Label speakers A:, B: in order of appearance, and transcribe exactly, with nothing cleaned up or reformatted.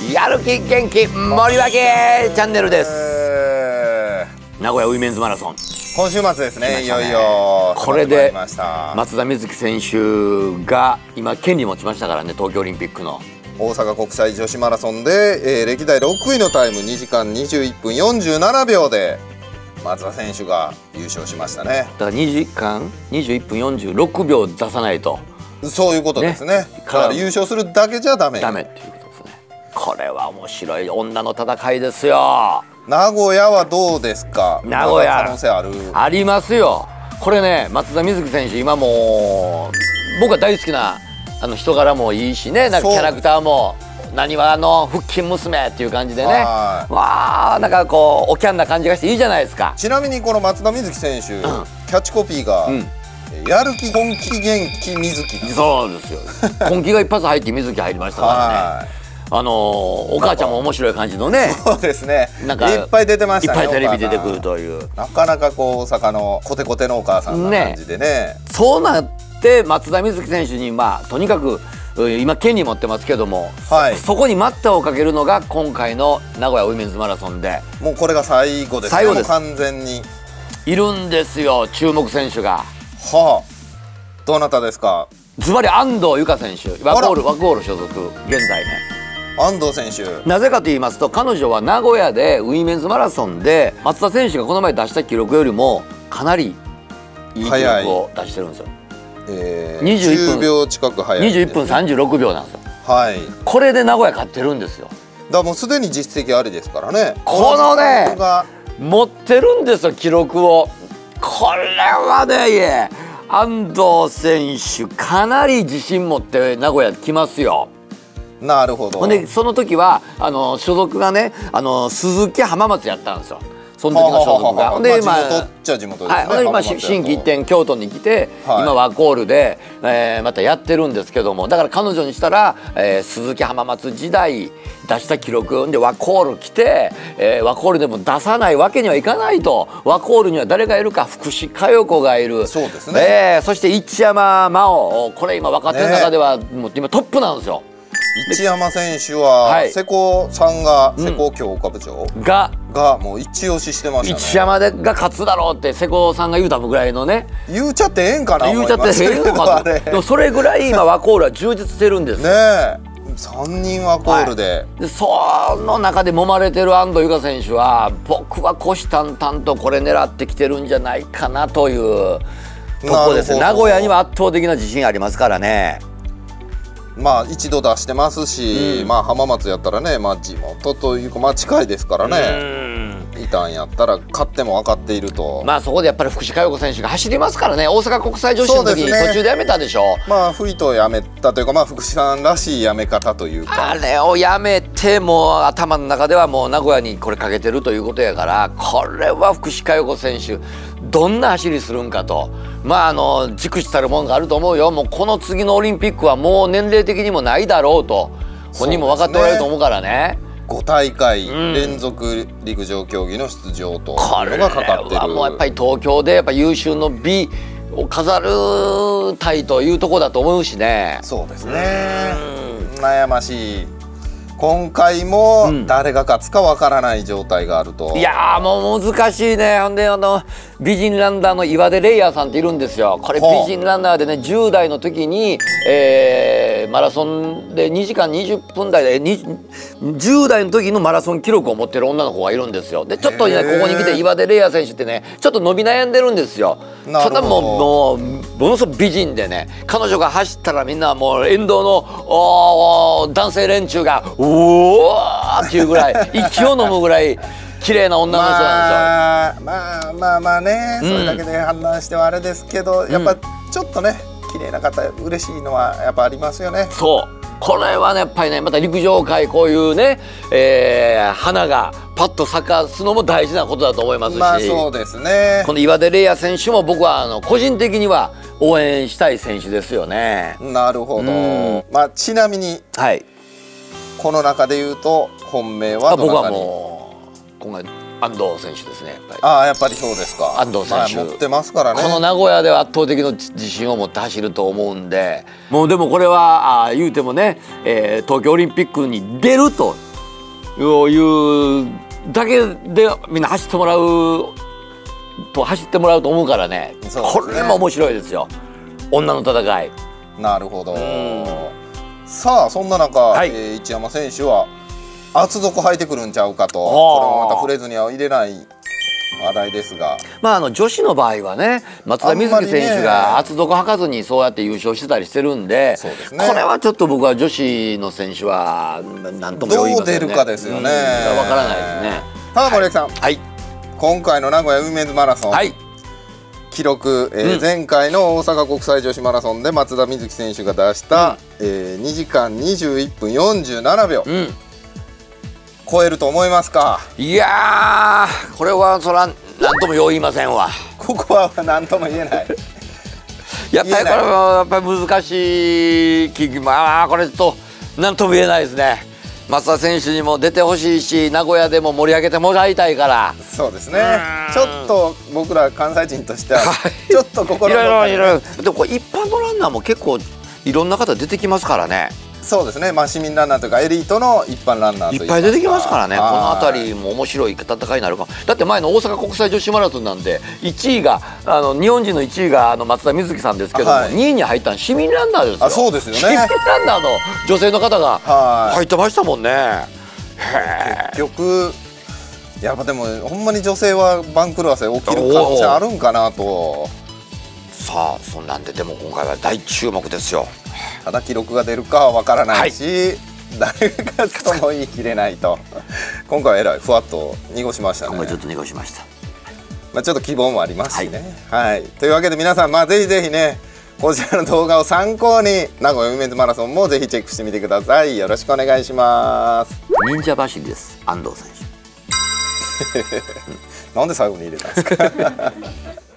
A: やる気元気盛り分けチャンネルです。名古屋ウィメンズマラソン
B: 今週末ですね。いよいよ
A: これで松田瑞生選手が今権利持ちましたからね、東京オリンピックの
B: 大阪国際女子マラソンで、えー、歴代ろくいのタイムにじかんにじゅういっぷんよんじゅうななびょうで松田選手が優勝しましたね。
A: だからにじかんにじゅういっぷんよんじゅうろくびょう出さないと、
B: そういうことですね。ねだから優勝するだけじゃダメ
A: ダメっていうことですね。これは面白い女の戦いですよ。
B: 名古屋はどうですか。
A: 名古屋
B: 可能性ある
A: ありますよ。これね、松田瑞生選手今もう僕は大好きなあの人柄もいいしね、なんかキャラクターもなにわの腹筋娘っていう感じでね、わあなんかこうおキャンな感じがしていいじゃないですか。
B: ちなみにこの松田瑞生選手、うん、キャッチコピーが、うん、やる気本気元気水木。
A: そうですよ本気が一発入って水木入りましたからねあのー、お母ちゃんも面白い感じのね。
B: そうですね。なんかいっぱい出てましたね。
A: いっぱいテレビ出てくるという。
B: なかなかこう大阪のコテコテのお母さんな感じでね。ね、
A: そうなって松田瑞生選手にまあとにかく今権利持ってますけども、はい、そこに待ったをかけるのが今回の名古屋ウィメンズマラソンで、
B: もうこれが最後ですね。最後です。完全に
A: いるんですよ、注目選手が。
B: はあ、どなたですか。
A: ズバリ安藤友香選手、ワコールワコール所属現在ね。
B: 安藤選手、
A: なぜかと言いますと、彼女は名古屋でウィメンズマラソンで松田選手がこの前出した記録よりもかなりいい記録を出してるんですよ。
B: えー、にじゅういっぷんじゅうびょう近く早い、ね、
A: にじゅういっぷんさんじゅうろくびょうなんですよ。
B: はい、こ
A: れで名古屋勝ってるんですよ。
B: だからもうすでに実績ありですからね。
A: このね持ってるんですよ、記録を。これはね、安藤選手かなり自信持って名古屋来ますよ。
B: なるほど。
A: ほんでその時はあの所属がね、あの鈴木浜松やったんですよ、その時の所属が。
B: でまあ地元っちゃ地元ですね。
A: はい、今心機一転京都に来て、はい、今ワコールで、えー、またやってるんですけども、だから彼女にしたら、えー、鈴木浜松時代出した記録でワコール来て、えー、ワコールでも出さないわけにはいかないと。ワコールには誰がいるか、福士加代子がいる。
B: そうですね。
A: えー、そして一山麻緒、これ今若手の中では、ね、もう今トップなんですよ。
B: 一山選手は、はい、瀬古さんが、うん、瀬古京岡部長
A: が
B: がもう一押ししてましたね。
A: 一山でが勝つだろうって瀬古さんが言うたぐらいのね。
B: 言うちゃってええんかな。
A: 言うちゃってええのかと。でもそれぐらい今ワコールは充実してるんです
B: ね。えさんにんワコールで、
A: はい、でその中で揉まれてる安藤友香選手は僕は虎視眈々とこれ狙ってきてるんじゃないかなというとこですね。名古屋には圧倒的な自信ありますからね。
B: まあ一度出してますし、うん、まあ浜松やったらね、まあ、地元というか、まあ、近いですからね。いたんやったら勝っても分かっていると。
A: まあそこでやっぱり福士加代子選手が走りますからね。大阪国際女子の時に途中でやめたでしょ。
B: まあ不意とやめたというか、まあ福士さんらしいやめ方というか、
A: あれをやめてもう頭の中ではもう名古屋にこれかけてるということやから、これは福士加代子選手どんな走りするんかと。まああの軸したるもんがあると思うよ。もうこの次のオリンピックはもう年齢的にもないだろうと本人も分かっておられると思うからね。
B: ごたいかい連続陸上競技の出場というのがかかってる。これは
A: もうやっぱり東京でやっぱ優秀の美を飾るたいというところだと思うしね。
B: そうですね。悩ましい。今回も誰が勝つかわからない状態があると、
A: うん、いやーもう難しいね。ほんであの美人ランナーの岩出レイヤーさんっているんですよ。これ美人ランナーでね、じゅう代の時に、えー、マラソンでにじかんにじゅっぷん台でじゅう代の時のマラソン記録を持ってる女の子がいるんですよ。でちょっとねここに来て岩出レイヤー選手ってねちょっと伸び悩んでるんですよ。ただもうもうものすごく美人でね、彼女が走ったらみんなもう沿道の男性連中がうおーっていうぐらい息を飲むぐらい綺麗な女の人なんですよ。
B: まあまあまあね、うん、それだけで判断してはあれですけど、やっぱちょっとね綺麗な方嬉しいのはやっぱありますよね。
A: そうこれはねやっぱりね、また陸上界こういうね、えー、花がパッと咲かすのも大事なことだと思いますし、
B: まあそうですね。
A: この岩出レイヤー選手も僕はあの個人的には応援したい選手ですよね。
B: なるほど。まあちなみに、はい、この中で言うと本命はどなたに？僕はも
A: う今回安藤選手ですね。やっぱり
B: ああやっぱりそうですか。
A: 安藤選手、
B: まあ、持ってますからね。
A: この名古屋では圧倒的な自信を持って走ると思うんで、もうでもこれはあ言うてもね、えー、東京オリンピックに出るというだけでみんな走ってもらうと走ってもらうと思うからね、
B: そうですね、
A: これも面白いですよ、女の戦い。
B: なるほど。さあそんな中、はい、えー、一山選手は厚底履いてくるんちゃうかと、これもまた触れずには入れない話題ですが、
A: まああの女子の場合はね、松田瑞生選手が厚底履かずにそうやって優勝してたりしてるんで、そうですね、これはちょっと僕は女子の選手は何とも言いませんね。
B: どう出るかですよね。
A: わからないですね。
B: ただ森脇さん、
A: はい、
B: 今回の名古屋ウィメンズマラソン、はい、記録、えーうん、前回の大阪国際女子マラソンで松田瑞生選手が出した、うん、えー、にじかんにじゅういっぷんよんじゅうななびょう、うん、超えると思いますか？い
A: やー、これはそら何ともよう言いませんわ。
B: ここは何とも言えない
A: やっぱりこれはやっぱり難しい、まあこれちょっと何とも言えないですね。松田選手にも出てほしいし、名古屋でも盛り上げてもらいたいから。
B: そうですね、ちょっと僕ら関西人としてはちょっと心の
A: 中にいろいろいろいろ、でもこれ一般のランナーも結構いろんな方出てきますからね。
B: そうですね、まあ、市民ランナーというかエリートの一般ランナーといいますか、
A: いっぱい出てきますからね。この辺りも面白い戦いになるかも。だって前の大阪国際女子マラソンなんでいちいがあの日本人のいちいがあの松田瑞生さんですけども、はい、にいに入ったの市民ランナーですよ。
B: あ、そうですよね、
A: 市民ランナーの女性の方が入ってましたもんね。
B: 結局やっぱでもほんまに女性は番狂わせ起きる可能性あるんかなと。
A: さあそんなんででも今回は大注目ですよ。
B: ただ記録が出るかはわからないし、はい、誰がとも言い切れないと今回はえらいふわっと濁しましたね。
A: 今回ちょっと濁しました。
B: まあちょっと希望もありますしね、はい、はい、というわけで皆さん、まあ、ぜひぜひねこちらの動画を参考に名古屋ウィメンズマラソンもぜひチェックしてみてください。よろしくお願いします。
A: 忍者走りです、安藤選手なん
B: で最後に入れたんですか